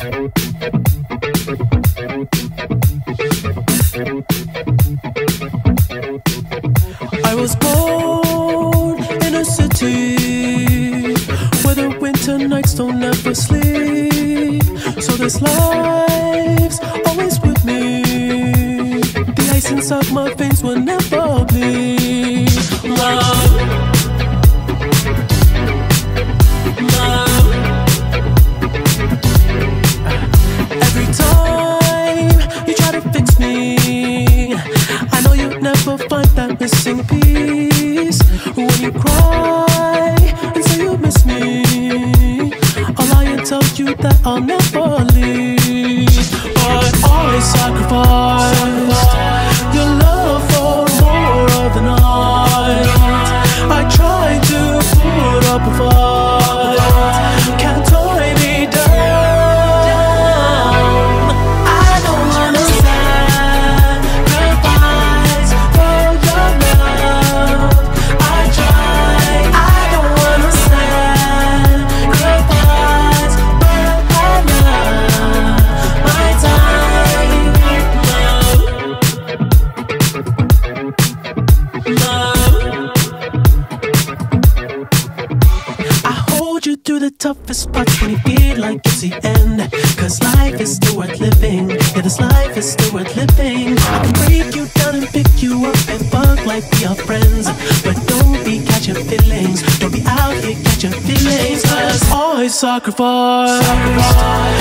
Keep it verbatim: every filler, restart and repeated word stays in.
I was born in a city where the winter nights don't ever sleep. So this life's always with me. The ice inside my veins will never bleed. Love, love. Every time you try to fix me, I know you'll never find that missing piece. When you cry and say you miss me, I'll lie and tell you that I'll never leave. But I sacrificed your love for more of the night. I tried to put up a fight, can't tie me down. I don't wanna sacrifice for your love. I try, I don't wanna sacrifice, but I love my time. Love, love. I hold you through the toughest parts when you feel like it's the end. Cause life is still worth living. Yeah, this life is still worth living. I can break you down and pick you up and fuck like we are friends. But don't be catching feelings. Don't be out here catching feelings. Cause I sacrifice